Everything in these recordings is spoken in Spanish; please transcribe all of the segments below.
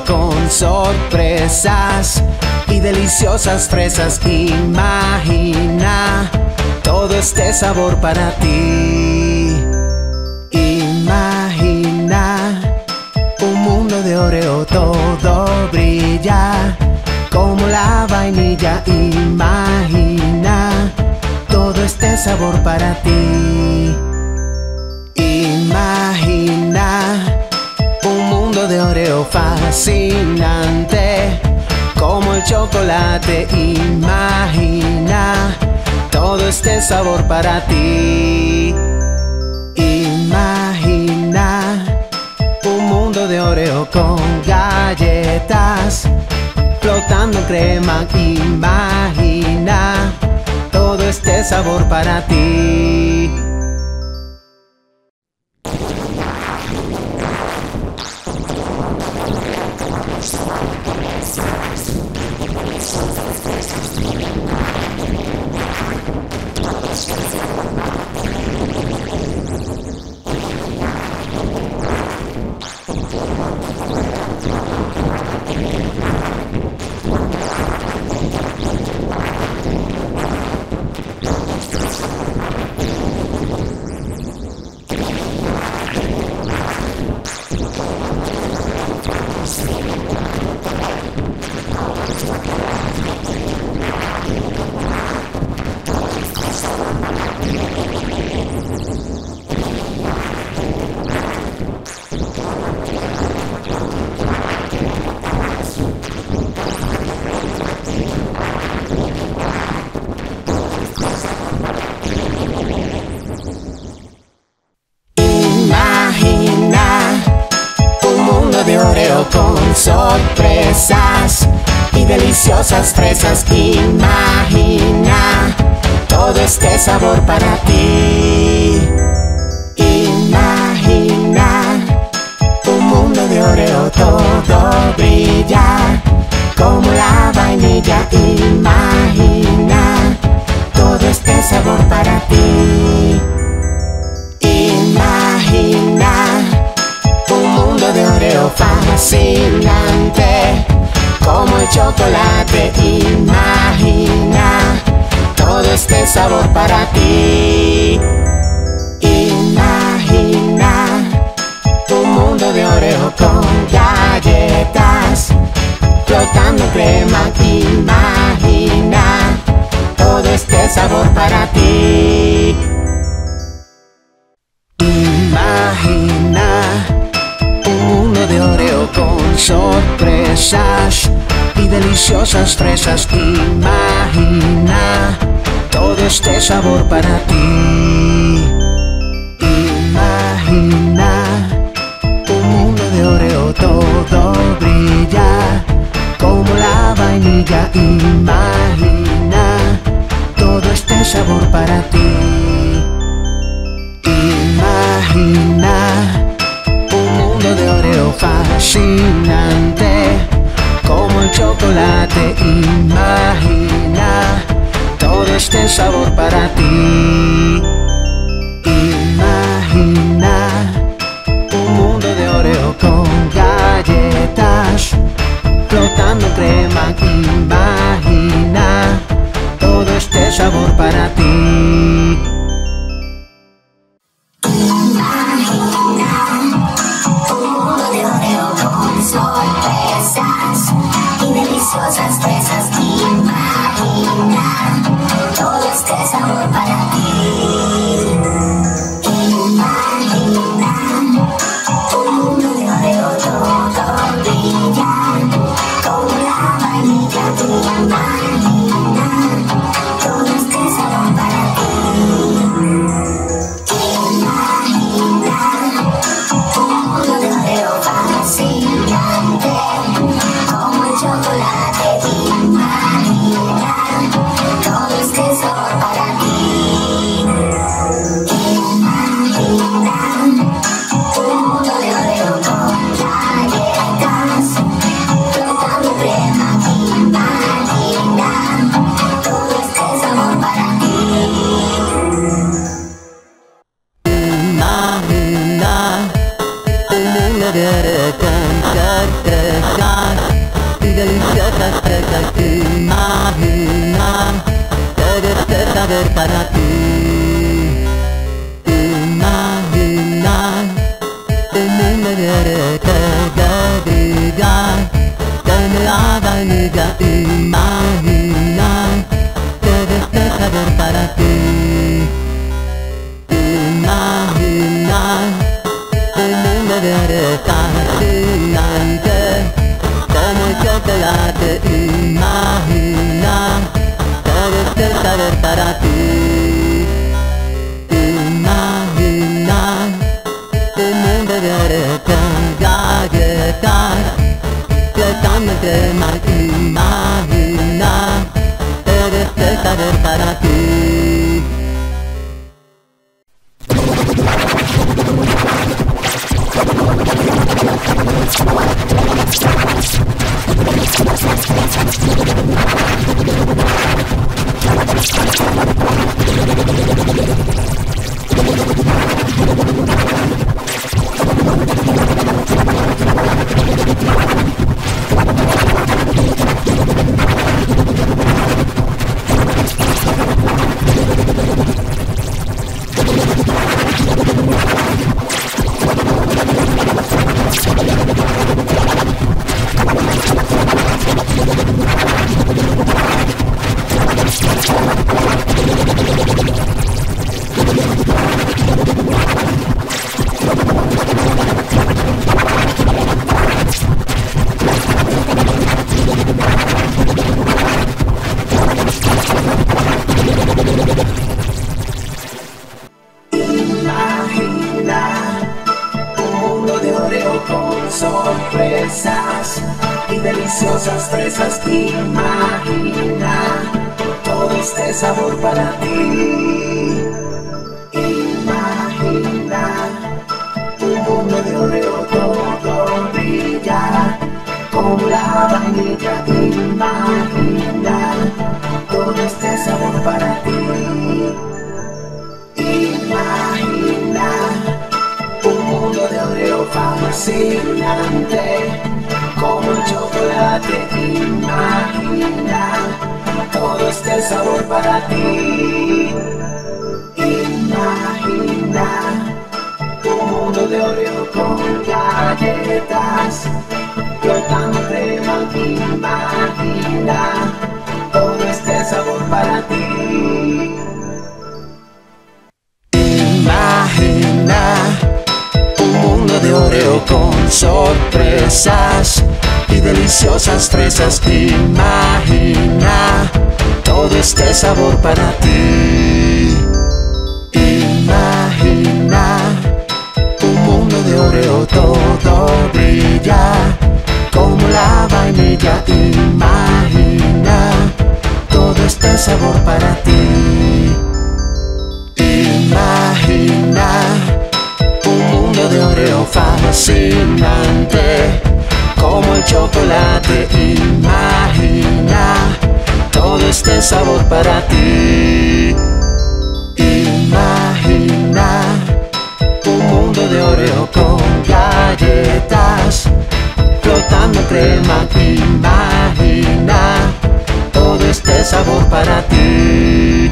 Oreo con sorpresas y deliciosas fresas. Imagina todo este sabor para ti. Imagina un mundo de Oreo, todo brilla como la vainilla. Imagina todo este sabor para ti. Imagina un mundo de Oreo fascinante como el chocolate. Imagina todo este sabor para ti. Imagina un mundo de Oreo con galletas flotando en crema. Imagina todo este sabor para ti. De Oreo con sorpresas y deliciosas fresas. Imagina todo este sabor para ti. Imagina un mundo de Oreo, todo brilla como la vainilla. Imagina todo este sabor para ti. Imagina un mundo de Oreo fascinante como el chocolate. Imagina todo este sabor para ti. Imagina un mundo de Oreo con galletas flotando en crema. Imagina todo este sabor para ti. Imagina un mundo de Oreo con sorpresas y deliciosas fresas. Imagina todo este sabor para ti. Imagina un mundo de Oreo, todo brilla como la vainilla. Imagina todo este sabor para ti. Imagina un mundo de Oreo fascinante como el chocolate. Imagina todo este sabor para ti. Imagina un mundo de Oreo con galletas flotando en crema. Imagina todo este sabor para ti. Sorpresas y deliciosas fresas. Imagina todo este sabor para ti. deliciosa imagina, todo este sabor para ti. Imagina un mundo de Oreo todo brilla como la vainilla. Imagina todo este sabor para ti. Imagina un mundo de Oreo fascinante como el chocolate. Imagina todo este sabor para ti. Imagina un mundo de Oreo con galletas flotando entre mar. Imagina todo este sabor para ti. Sorpresas y deliciosas fresas. Imagina todo este sabor para ti. Imagina un mundo de Oreo todo brilla como la vainilla. Imagina todo este sabor para ti. Imagina un mundo de Oreo fascinante como el chocolate. Imagina todo este sabor para ti. Imagina un mundo de Oreo con galletas flotando crema. Imagina todo este sabor para ti. Imagina un mundo de Oreo con sorpresas y deliciosas fresas. Imagina todo este sabor para ti. Imagina un mundo de Oreo todo brilla como la vainilla. Imagina todo este sabor para ti. Imagina un mundo de Oreo fascinante como el chocolate. Imagina todo este sabor para ti. Imagina un mundo de Oreo con galletas flotando en crema. Imagina todo este sabor para ti.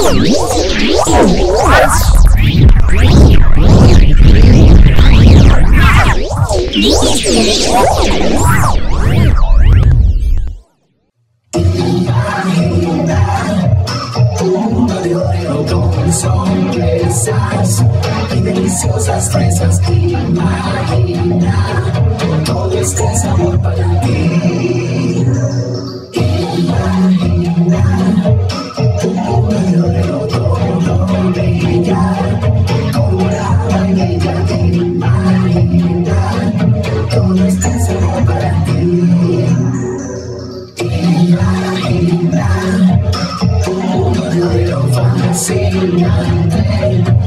Mundo de Oreo con sorpresas y deliciosas fresas. Imagina todo este sabor para ti. Imagina un mundo de Oreo todo brillar como la vainilla. Imagina todo este sabor para ti. Imagina un mundo de Oreo fascinante